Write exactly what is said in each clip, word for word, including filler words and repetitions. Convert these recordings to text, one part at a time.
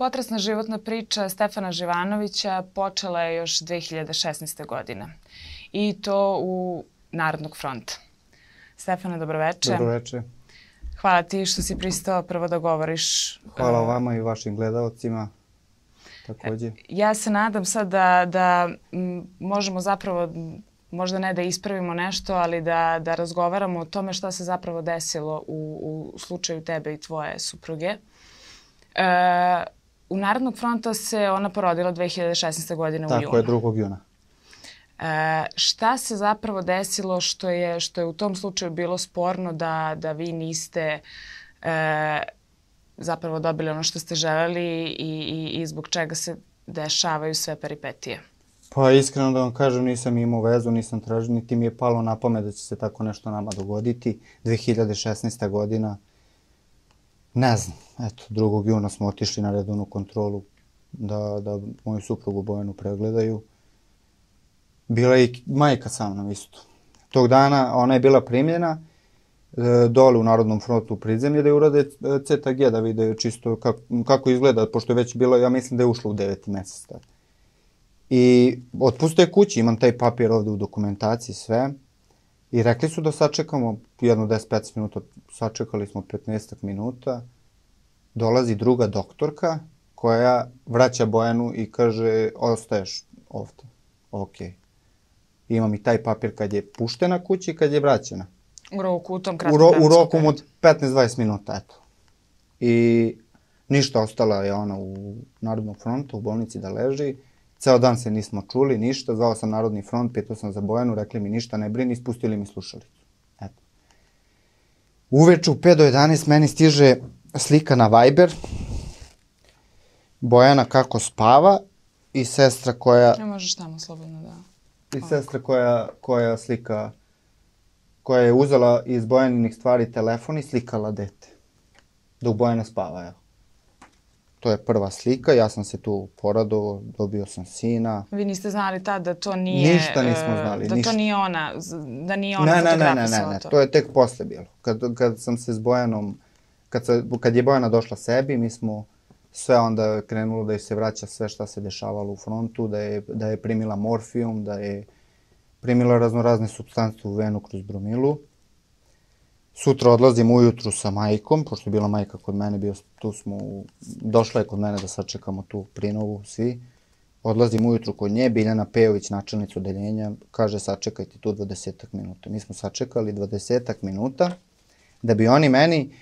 Potresna životna priča Stefana Živanovića počela je još dve hiljade šesnaeste. godine. I to u Narodnog fronta. Stefane, dobroveče. Dobroveče. Hvala ti što si pristao prvo da govoriš. Hvala vama i vašim gledalcima također. Ja se nadam sad da, da m, možemo zapravo, možda ne da ispravimo nešto, ali da, da razgovaramo o tome šta se zapravo desilo u, u slučaju tebe i tvoje supruge. E, u Narodnog fronta se ona porodila dve hiljade šesnaeste. godine u junu. Tako je, drugog juna. E, šta se zapravo desilo što je, što je u tom slučaju bilo sporno da, da vi niste e, zapravo dobili ono što ste želeli i, i, i zbog čega se dešavaju sve peripetije? Pa iskreno da vam kažem, nisam imao vezu, nisam tražio, niti mi je palo na pamet da će se tako nešto nama dogoditi. dve hiljade šesnaesta. godina, ne znam, eto, drugog juna smo otišli na redovnu kontrolu da, da moju suprugu Bojanu pregledaju. Bila je i majka sa mnom isto. Tog dana ona je bila primljena e, dole u Narodnom frontu u Prizemlje da je urade C T G da vide čisto kako, kako izgleda, pošto je već bilo, ja mislim da je ušlo u deveti mjesec. I otpuste kući, imam taj papir ovdje u dokumentaciji sve. I rekli su da sačekamo jedno deset do petnaest minuta, sačekali smo petnaest minuta. Dolazi druga doktorka koja vraća Bojanu i kaže ostaješ ovdje. Okej. Okay. Imam i taj papir kad je puštena kući i kad je vraćena. U roku, u tom U, kratkom ro, u vremenskom roku periodu. od petnaest do dvadeset minuta, eto. I ništa, ostala je ona u Narodnom frontu, u bolnici da leži. Ceo dan se nismo čuli, ništa. Zvao sam Narodni front, pitao sam za Bojanu, rekli mi ništa, ne brini, ispustili mi slušalicu. Eto. Uveče u pet do jedanaest meni stiže slika na Viber. Bojana kako spava i sestra koja... Ne možeš tamo slobodno da... I sestra koja, koja slika, koja je uzela iz Bojaninih stvari telefon i slikala dete. Dok Bojana spava, evo. To je prva slika, ja sam se tu poradovao, dobio sam sina. Vi niste znali tad da to nije... Ništa nismo znali, Da ništa. to nije ona, da nije ona Ne, ne, ne, ne, fotografisala ne, ne, to. to je tek posle bilo. Kad, kad sam se s Bojanom, kad, se, kad je Bojana došla sebi, mi smo sve onda krenulo da joj se vraća sve šta se dešavalo u frontu, da je, da je primila morfijum, da je primila raznorazne supstance u venu kroz bromilu. Sutra odlazim ujutru sa majkom, pošto je bila majka kod mene, bio, tu smo, došla je kod mene da sačekamo tu prinovu svi. Odlazim ujutru kod nje, Biljana Pejović, načelnica odeljenja, kaže sačekajte tu dvadesetak minuta. Mi smo sačekali dvadesetak minuta da bi oni meni,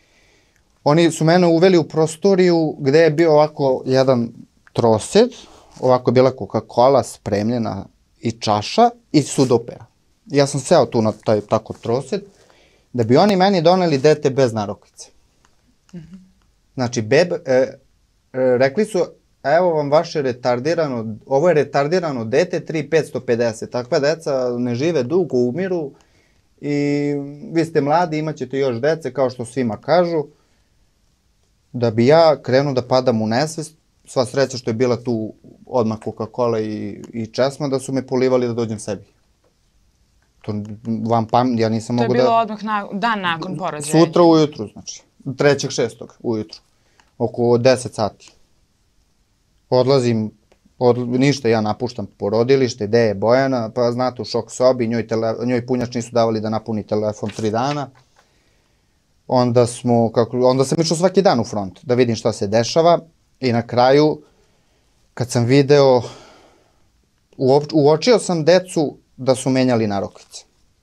oni su mene uveli u prostoriju gde je bio ovako jedan trosed, ovako je bila Coca-Cola spremljena i čaša i sudopera. Ja sam seo tu na taj tako trosed, da bi oni meni doneli dete bez narukvice. Mm-hmm. Znači, beb, e, e, rekli su, evo vam vaše retardirano, ovo je retardirano dete, tri petsto pedeset. Takva deca ne žive dugo, umiru i vi ste mladi, imat ćete još dece, kao što svima kažu. Da bi ja krenuo da padam u nesvest, sva sreća što je bila tu odmah Coca-Cola i, i česma, da su me polivali da dođem sebi. To vam pam, ja nisam mogu da... To je bilo odmah na, dan nakon porođaja? Sutra ujutru, znači. trećeg šestog ujutru. Oko deset sati. Odlazim, od, ništa, ja napuštam porodilište, gde je Bojana, pa znate u šok sobi, njoj, tele, njoj punjač nisu davali da napuni telefon tri dana. Onda smo, kako, onda sam išao svaki dan u front, da vidim šta se dešava. I na kraju, kad sam video, uočio sam decu da su menjali narukvice.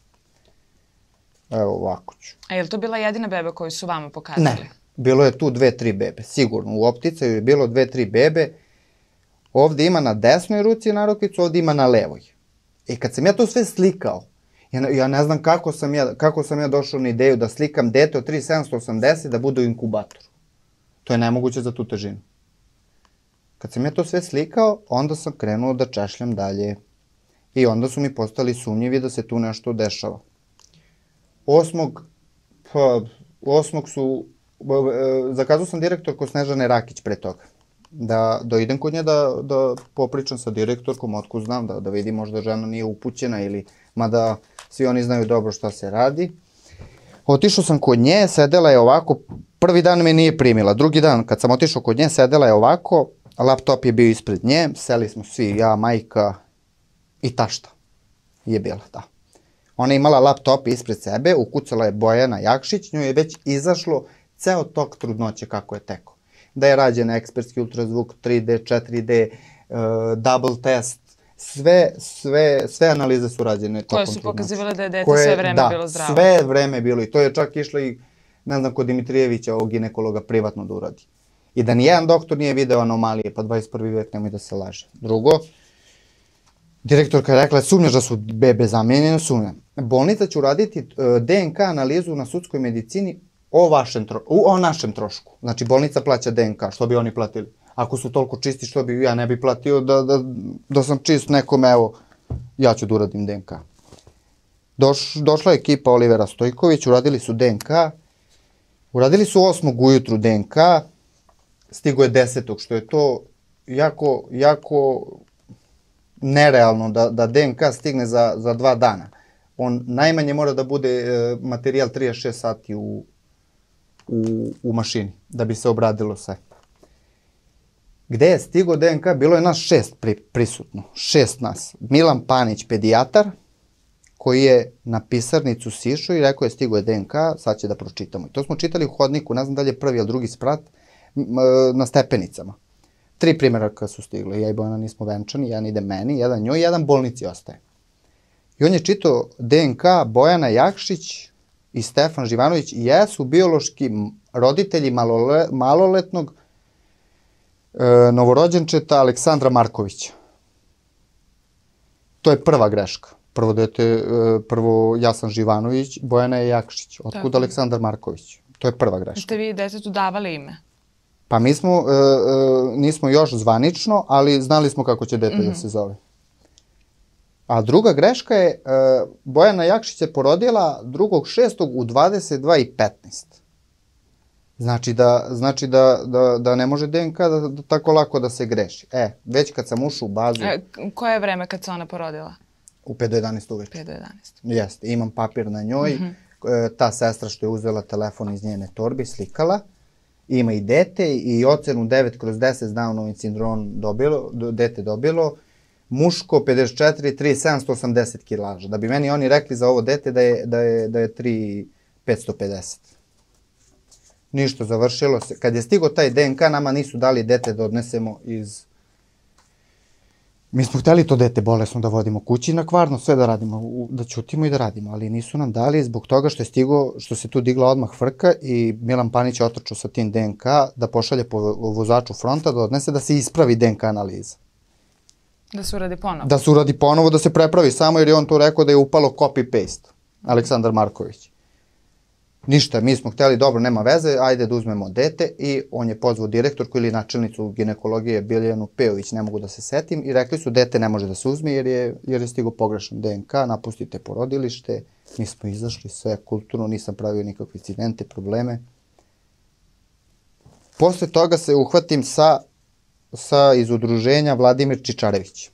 Evo ovako ću. A je li to bila jedina beba koju su vama pokazali? Ne, bilo je tu dve, tri bebe, sigurno. U opticaju je bilo dve, tri bebe. Ovdje ima na desnoj ruci narukvicu, ovdje ima na levoj. I kad sam ja to sve slikao, ja, ja ne znam kako sam, ja, kako sam ja došao na ideju da slikam dete od tri sedamsto osamdeset da bude u inkubatoru. To je nemoguće za tu težinu. Kad sam ja to sve slikao, onda sam krenuo da češljam dalje. I onda su mi postali sumnjivi da se tu nešto dešava. Osmog, pa, osmog su, zakazao sam direktorku Snežane Rakić pre toga. Da, da idem kod nje da, da popričam sa direktorkom, otkud znam, da, da vidim možda žena nije upućena ili, mada svi oni znaju dobro šta se radi. Otišao sam kod nje, sedela je ovako, Prvi dan me nije primila, drugi dan kad sam otišao kod nje, sedela je ovako, laptop je bio ispred nje, seli smo svi, ja, majka i tašta je bila, da. Ona je imala laptop ispred sebe, ukucala je Bojana Jakšić, njoj je već izašlo ceo tok trudnoće kako je teko. Da je rađen ekspertski ultrazvuk, tri D, četiri D, uh, double test, sve, sve, sve analize su rađene tokom trudnoće. Koje su pokazivale da je dete sve vreme da, bilo zdravo. sve vreme bilo i to je čak išlo i, ne znam, kod Dimitrijevića, ovog ginekologa, privatno da uradi. I da nijedan doktor nije video anomalije, pa dvadeset prvi vek nemoj da se laže. Drugo, direktorka je rekla, sumnjaš da su bebe zamijenjene, sumnjam. Bolnica će uraditi uh, D N K analizu na sudskoj medicini o, vašem tro, u, o našem trošku. Znači, bolnica plaća D N K, što bi oni platili? Ako su toliko čisti, što bi ja ne bi platio da, da, da sam čist nekome, evo, ja ću da uradim D N K. Doš, došla je ekipa Olivera Stojković, uradili su D N K, uradili su osmog ujutru D N K, stigo je desetog, što je to jako, jako nerealno da, da D N K stigne za, za dva dana. On najmanje mora da bude e, materijal trideset šest sati u, u, u mašini, da bi se obradilo sve. Gde je stigo D N K? Bilo je nas šest pri, prisutno, šest nas. Milan Panić, pedijatar, koji je na pisarnicu sišao i rekao je stigo je D N K, sad će da pročitamo. I to smo čitali u hodniku, ne znam da li je prvi ili drugi sprat, na stepenicama. Tri primjeraka su stigli, ja i Bojana nismo venčani, jedan ide meni, jedan njoj, jedan bolnici ostaje. I on je čitao D N K Bojana Jakšić i Stefan Živanović jesu biološki roditelji malole, maloletnog e, novorođenčeta Aleksandra Markovića. To je prva greška. Prvo dete, e, prvo ja sam Živanović, Bojana je Jakšić. Otkud Aleksandar Marković? To je prva greška. Ste vi detetu davali ime? Pa mi smo, e, e, nismo još zvanično, ali znali smo kako će dete mm-hmm. da se zove. A druga greška je, e, Bojana Jakšić je porodila drugog šestog u dvadeset dva i petnaest. Znači da, znači da, da, da ne može D N K da, da tako lako da se greši. E, već kad sam ušao u bazu... E, koje je vreme kad se ona porodila? U pet do jedanaest uveče. pet do jedanaest. Jeste, imam papir na njoj. Mm-hmm. E, ta sestra što je uzela telefon iz njene torbi, slikala. Ima i dete i ocenu devet kroz deset Downovim sindrom dobilo, dete dobilo. Muško pedeset četiri, tri sedamsto osamdeset kilaža. Da bi meni oni rekli za ovo dete da je, da je, da je tri petsto pedeset. Ništa, završilo se. Kad je stigo taj D N K, nama nisu dali dete da odnesemo iz... Mi smo hteli to dete bolesno da vodimo kući na Kvarno, sve da radimo, da ćutimo i da radimo, ali nisu nam dali zbog toga što je stigo, što se tu digla odmah frka i Milan Panić je otrčao sa tim D N K da pošalje po vozaču fronta da odnese da se ispravi D N K analiza. Da se uradi ponovo? Da se uradi ponovo, da se prepravi samo jer je on to rekao da je upalo copy-paste, Aleksandar Marković. Ništa, mi smo hteli, dobro, nema veze, ajde da uzmemo dete i on je pozvao direktorku ili načelnicu ginekologije Biljanu Pejović, ne mogu da se setim, i rekli su dete ne može da se uzme jer je, jer je stigo pogrešan D N K, napustite porodilište, mi smo izašli sve kulturno, nisam pravio nikakve incidente, probleme. Posle toga se uhvatim sa, sa iz udruženja Vladimir Čičarević.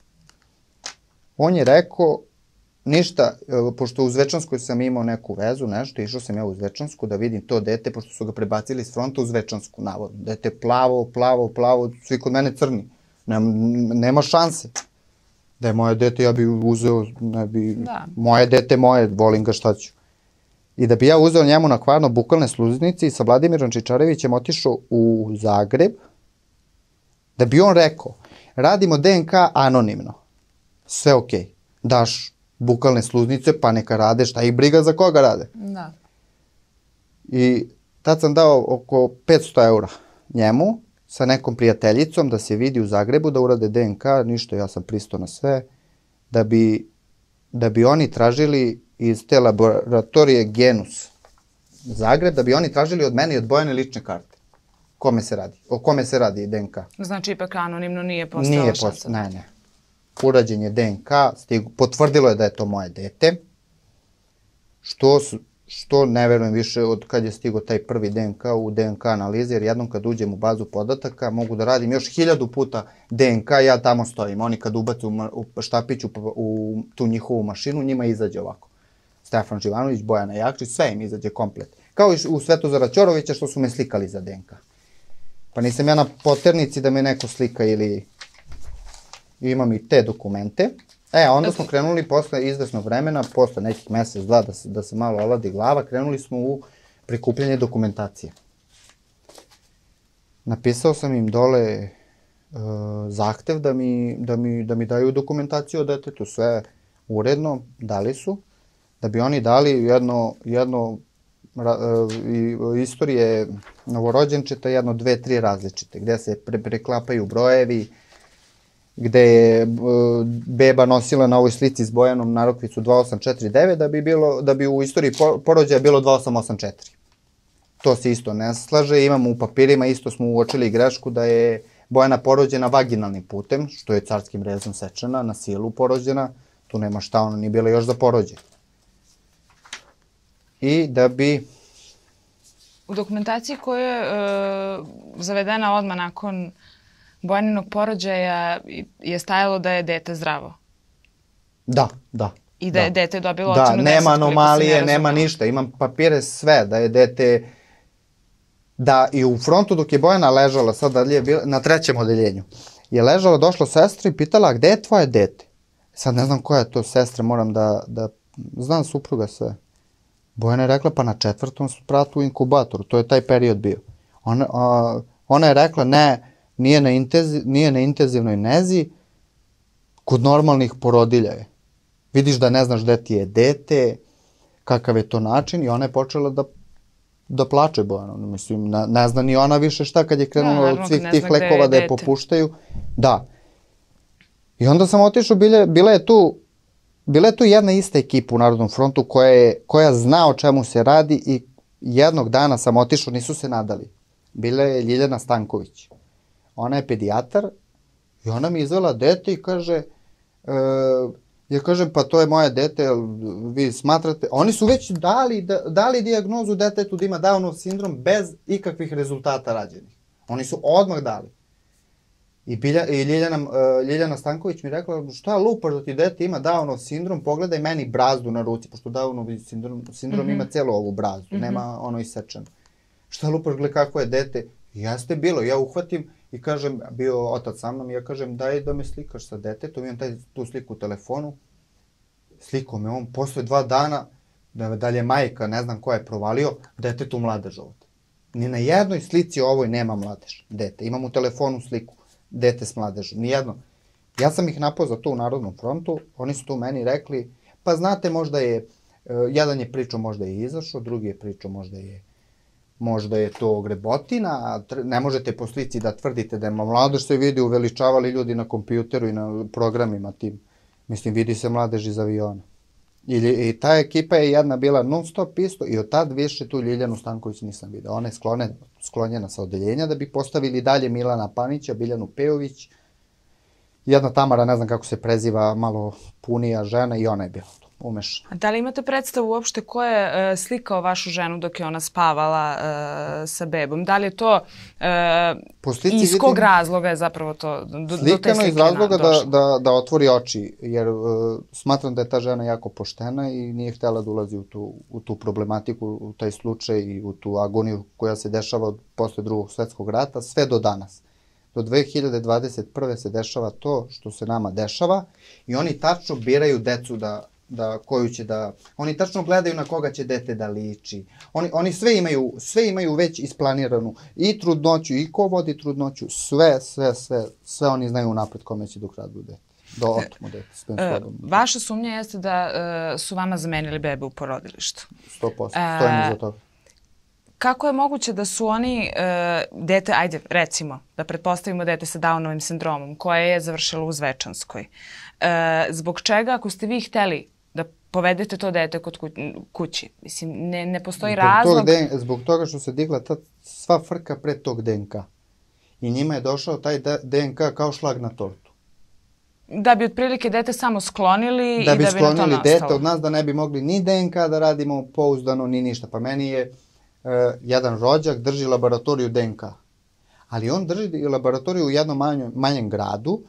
On je rekao, ništa, pošto u Zvečanskoj sam imao neku vezu, nešto, išao sam ja u Zvečansku da vidim to dete, pošto su ga prebacili iz fronta u Zvečansku, navodno. Dete plavo, plavo, plavo, svi kod mene crni. Nema, nema šanse. Da je moje dete, ja bi uzeo, ne bi, da. Moje dete moje, volim ga, šta ću. I da bi ja uzeo njemu na Kvarno bukalne sluznice i sa Vladimirom Čičarevićem otišao u Zagreb, da bi on rekao, radimo D N K anonimno. Sve okej. Okay. Daš bukalne sluznice, pa neka rade, šta ih briga za koga rade. Da. I tad sam dao oko petsto eura njemu, sa nekom prijateljicom, da se vidi u Zagrebu, da urade D N K, ništa, ja sam pristao na sve, da bi, da bi oni tražili iz te laboratorije Genus Zagreb, da bi oni tražili od mene i od Bojane lične karte. Kome se radi? O kome se radi D N K? Znači, ipak anonimno nije postao nije post... Ne, ne. Urađen je D N K, stigu, potvrdilo je da je to moje dete, što, što ne verujem više od kad je stigo taj prvi D N K u D N K analize, jer jednom kad uđem u bazu podataka mogu da radim još hiljadu puta D N K, ja tamo stojim. Oni kad ubacu u štapić u, u tu njihovu mašinu, njima izađe ovako. Stefan Živanović, Bojana Jakšić, sve im izađe komplet. kao i u Svetozara Ćorovića što su me slikali za D N K. Pa nisam ja na poternici da me neko slika ili imam i te dokumente. E, onda smo krenuli posle izvesnog vremena, posle nekih mesec, dva, da se, da se malo oladi glava, krenuli smo u prikupljanje dokumentacije. Napisao sam im dole uh, zahtev da mi, da, mi, da mi daju dokumentaciju o detetu, sve uredno, dali su, da bi oni dali jedno, jedno ra, uh, istorije novorođenčeta, jedno, dve, tri različite, gde se pre, preklapaju brojevi, gde je uh, beba nosila na ovoj slici s Bojanom narukvicu dva osam četiri devet, da bi, bilo, da bi u istoriji porođaja bilo dva osam osam četiri. To se isto ne slaže, imamo u papirima, isto smo uočili grešku da je Bojana porođena vaginalnim putem, što je carskim rezom sečena, na silu porođena, tu nema šta, ona nije bila još za porođaj. I da bi... U dokumentaciji koja je uh, zavedena odmah nakon Bojaninog porođaja je stajalo da je dete zdravo. Da, da. I da je da. dete dobilo da, ocenu deset. Da, nema anomalije, ne nema ništa. Imam papire sve, da je dete... Da i u frontu dok je Bojana ležala, sad dalje je bila, na trećem odeljenju, je ležala, došla sestra i pitala, gde je tvoje dete? Sad ne znam koja je to sestra, moram da, da znam supruga sve. Bojana je rekla, pa na četvrtom spratu u inkubatoru, to je taj period bio. Ona, a, ona je rekla, ne, nije na, intezi, nije na intenzivnoj nezi, kod normalnih porodilja je. Vidiš da ne znaš gde ti je dete, kakav je to način, i ona je počela da da plače Bojana, mislim, ne, ne zna ni ona više šta kad je krenula od svih tih lekova da je popuštaju. Da. I onda sam otišao, bila, bila je tu, bila je tu jedna ista ekipa u Narodnom frontu koja, je, koja zna o čemu se radi i jednog dana sam otišao, nisu se nadali. Bila je Ljiljana Stanković. Ona je pedijatar i ona mi izvela dete i kaže, e, ja kažem, pa to je moje dete, vi smatrate... Oni su već dali, da, dali dijagnozu detetu da ima Downov sindrom bez ikakvih rezultata rađenih. Oni su odmah dali. I, Bilja, i Ljiljana, uh, Ljiljana Stanković mi rekla, šta lupaš da ti dete ima Downov sindrom, pogledaj meni brazdu na ruci, pošto Downov sindrom, sindrom mm -hmm. ima celu ovu brazdu, mm -hmm. nema ono isečeno. Šta lupaš, gle kako je dete? Jeste bilo, ja uhvatim i kažem, bio otac sa mnom, ja kažem, daj da me slikaš sa detetom, imam taj, tu sliku u telefonu, slikao me on, posle dva dana, da dalje majka, ne znam ko je provalio, detetu mladež ovde. Ni na jednoj slici ovoj nema mladež, dete. Imam u telefonu sliku, dete s mladežom, nijedno. Ja sam ih napao za to u Narodnom frontu, oni su tu meni rekli, pa znate, možda je, uh, jedan je pričao možda je izašao, drugi je pričao možda je možda je to grebotina, ne možete po slici da tvrdite da je mladež, se vidi, uveličavali ljudi na kompjuteru i na programima tim. Mislim, vidi se mladež iz aviona. I, i ta ekipa je jedna bila non stop isto i od tad više tu Ljiljanu Stanković nisam vidio. Ona je sklone, sklonjena sa odeljenja da bi postavili dalje Milana Panića, Biljanu Pejović, jedna Tamara, ne znam kako se preziva, malo punija žena i ona je bila tu umešana. A da li imate predstavu uopšte ko je uh, slikao vašu ženu dok je ona spavala uh, sa bebom? Da li je to uh, iz kog razloga je zapravo to do, do te slike došlo? Slikano iz razloga da, da, da otvori oči, jer uh, smatram da je ta žena jako poštena i nije htjela da ulazi u tu, u tu problematiku, u taj slučaj i u tu agoniju koja se dešava od posle drugog svjetskog rata, sve do danas. Do dve hiljade dvadeset prve se dešava to što se nama dešava i oni tačno biraju decu da, da koju će da... Oni tačno gledaju na koga će dete da liči. Oni, oni sve, imaju, sve imaju već isplaniranu i trudnoću, i ko vodi trudnoću, sve, sve, sve, sve oni znaju unapred kome će dok radu dete. Do otmu dete. E, vaša sumnja jeste da e, su vama zamenili bebe u porodilištu. sto posto, stojim iza toga. Kako je moguće da su oni, uh, dete, ajde recimo, da pretpostavimo dete sa Downovim sindromom, koje je završilo u Zvečanskoj, uh, zbog čega ako ste vi hteli da povedete to dete kod kući? Mislim, ne, ne postoji zbog razlog... Tog D N K, zbog toga što se digla ta sva frka pred tog D N K. I njima je došao taj D N K kao šlag na tortu. Da bi otprilike dete samo sklonili da i da bi na to nastalo. Da bi sklonili dete od nas, da ne bi mogli ni D N K da radimo pouzdano, ni ništa. Pa meni je... Uh, jedan rođak drži laboratoriju D N K. Ali on drži laboratoriju u jednom manjem, manjem gradu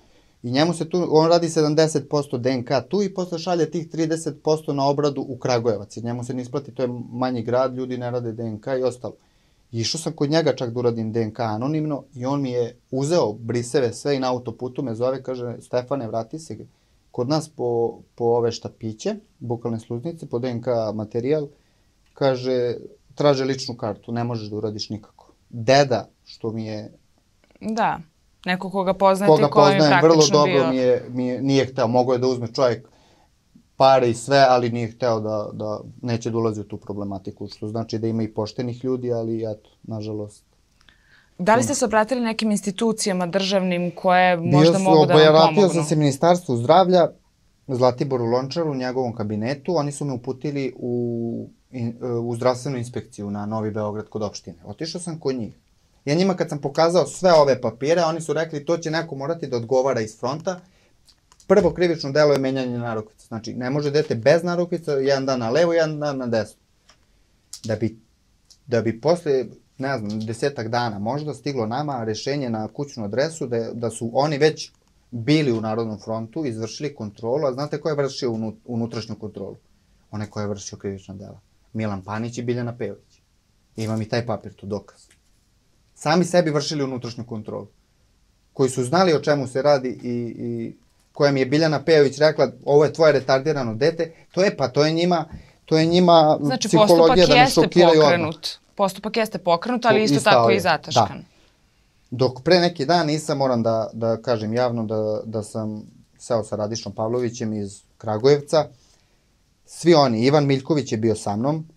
I njemu se tu, on radi sedamdeset posto D N K tu i posle šalje tih trideset posto na obradu u Kragujevac. Jer njemu se ne isplati, to je manji grad, ljudi ne rade D N K i ostalo. I išao sam kod njega čak da uradim D N K anonimno i on mi je uzeo briseve sve i na autoputu me zove, kaže, Stefane, vrati se kod nas po, po ove štapiće, bukalne sluznice, po D N K materijal, kaže, traže ličnu kartu, ne možeš da uradiš nikako. Deda, što mi je... Da, neko koga poznati, koga koji je poznajem, praktično vrlo dobro bio... mi je, mi je, nije hteo, mogao je da uzme čovjek pare i sve, ali nije hteo da, da neće da ulazi u tu problematiku, što znači da ima i poštenih ljudi, ali eto, nažalost. Da li ste se obratili nekim institucijama državnim koje možda Bio mogu da vam pomognu? Obratio sam se Ministarstvu zdravlja, Zlatiboru Lončaru, u njegovom kabinetu. Oni su me uputili u, u zdravstvenu inspekciju na Novi Beograd kod opštine. Otišao sam kod njih. Ja njima kad sam pokazao sve ove papire, oni su rekli to će neko morati da odgovara iz fronta. Prvo krivično delo je menjanje narukvica. Znači, ne može dete bez narukvica, jedan dan na levo, jedan dan na desno. Da bi, da bi posle, ne znam, desetak dana možda stiglo nama rešenje na kućnu adresu da, da su oni već bili u Narodnom frontu, izvršili kontrolu, a znate ko je vršio unut, unutrašnju kontrolu? Onaj ko je vršio krivična dela. Milan Panić i Biljana Pejović. Imam i taj papir, tu dokaz. Sami sebi vršili unutrašnju kontrolu. Koji su znali o čemu se radi i, i koja mi je Biljana Pejović rekla, ovo je tvoje retardirano dete, to je pa, to je njima, to je njima znači, psihologija da me šokiraju odmah. Postupak jeste pokrenut, ali isto tako i zataškan. Da. Dok pre neki dan nisam, moram da, da kažem javno, da, da sam seo sa Radišom Pavlovićem iz Kragujevca. Svi oni, Ivan Miljković je bio sa mnom,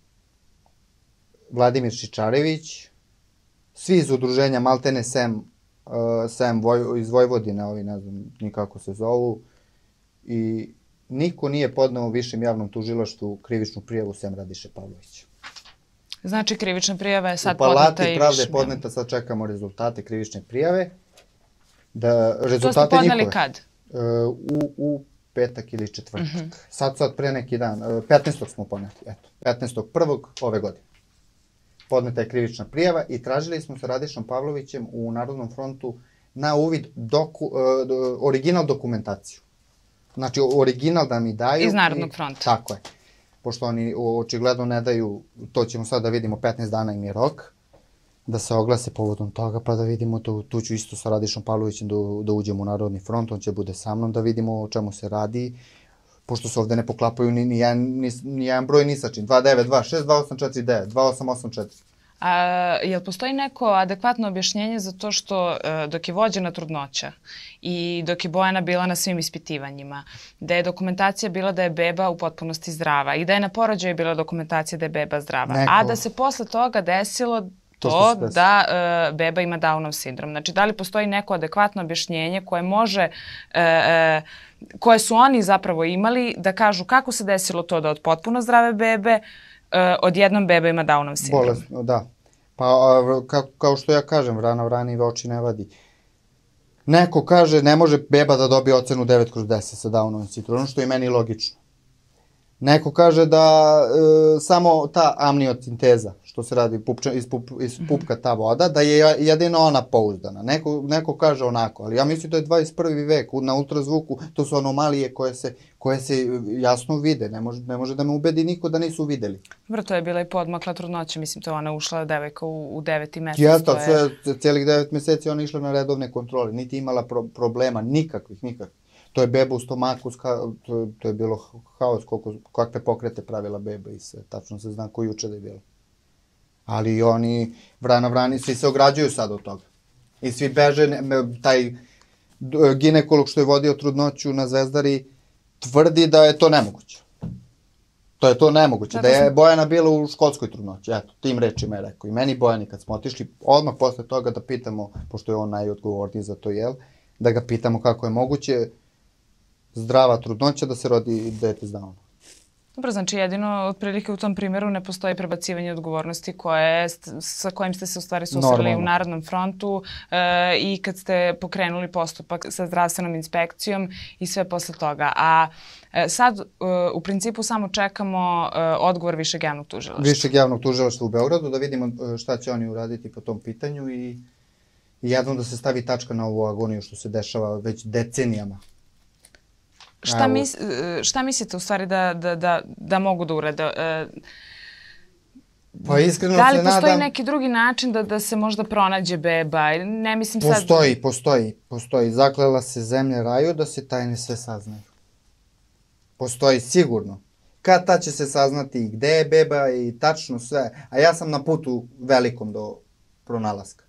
Vladimir Šičarević, svi iz udruženja Maltene Sem, uh, Sem Voj, iz Vojvodine, ovi ne znam nikako se zovu, i niko nije podneo višem javnom tužilaštvu krivičnu prijavu sem Radiše Pavlovića. Znači, krivična prijava je sad podneta i višem. U Palati pravde je podneta, sad čekamo rezultate krivične prijave. Da, rezultate to ste podneli njihove. Kad? Uh, u, u petak ili četvrtak. Uh -huh. Sad, sad pre neki dan. Uh, petnaestog smo podneli, eto. petnaestog prvog ove godine. Podneta je krivična prijava i tražili smo sa Radišom Pavlovićem u Narodnom frontu na uvid doku, uh, original dokumentaciju. Znači, original da mi daju. Iz Narodnog fronta. Tako je. Pošto oni očigledno ne daju, to ćemo sad da vidimo, petnaest dana im je rok, da se oglase povodom toga, pa da vidimo, to, tu ću isto sa Radišom Pavlovićem da, da uđemo u Narodni front, on će bude sa mnom, da vidimo o čemu se radi, pošto se ovde ne poklapaju ni, ni, jedan, ni, ni jedan broj ni sa čim, dva devet dva šest dva osam četiri devet, dva osam osam četiri. A jel postoji neko adekvatno objašnjenje za to što dok je vođena trudnoća i dok je Bojana bila na svim ispitivanjima, da je dokumentacija bila da je beba u potpunosti zdrava i da je na porođaju bila dokumentacija da je beba zdrava, neko... a da se posle toga desilo to, to da uh, beba ima Downov sindrom. Znači, da li postoji neko adekvatno objašnjenje koje može, uh, uh, koje su oni zapravo imali da kažu kako se desilo to da od potpuno zdrave bebe Uh, odjednom beba ima Downov sindrom. Bolesno, da. Pa a, ka, kao što ja kažem, vrana vrani oči ne vadi. Neko kaže ne može beba da dobije ocenu devet kroz deset sa Downovim sindromom, što je meni logično. Neko kaže da e, samo ta amniocinteza, što se radi pupča, iz, pup, iz pupka ta voda, da je jedino ona pouzdana. Neko, neko kaže onako, ali ja mislim da je dvadeset prvi vek, na ultrazvuku, to su anomalije koje se, koje se jasno vide. Ne može, ne može da me ubedi niko da nisu videli. Dobro, to je bila i podmakla trudnoća, mislim, to ona ušla devojka u, u deveti mesec. Jeste, je... sve, cijelih devet meseci ona išla na redovne kontrole, niti imala pro, problema, nikakvih, nikakvih. To je beba u stomaku, to, to je bilo haos, koliko, kakve pokrete pravila beba i sve. Tačno se zna ko juče da je bilo. Ali oni, vrana vrani, svi se ograđuju sad od toga. I svi beže, taj ginekolog što je vodio trudnoću na Zvezdari tvrdi da je to nemoguće. To je to nemoguće, da, da je Bojana bila u školskoj trudnoći. Eto, tim rečima je rekao. I meni Bojani, kad smo otišli odmah posle toga da pitamo, pošto je on najodgovorniji za to, jel, da ga pitamo kako je moguće zdrava trudnoća da se rodi dete s Downom. Dobro, znači jedino otprilike u tom primjeru ne postoji prebacivanje odgovornosti koje, sa kojim ste se u stvari susreli u Narodnom frontu e, i kad ste pokrenuli postupak sa zdravstvenom inspekcijom i sve posle toga. A e, sad e, u principu samo čekamo e, odgovor Višeg javnog tužilaštva. Višeg javnog tužilaštva u Beogradu da vidimo šta će oni uraditi po tom pitanju i I jednom da se stavi tačka na ovu agoniju što se dešava već decenijama. Šta, mis, šta mislite u stvari da, da, da, da mogu da urade? Pa iskreno da li se postoji nadam... neki drugi način da, da se možda pronađe beba? Ne mislim sad... Postoji, postoji, postoji. Zaklela se zemlje raju da se tajne sve saznaju. Postoji sigurno. Kad ta će se saznati gde je beba i tačno sve. A ja sam na putu velikom do pronalaska.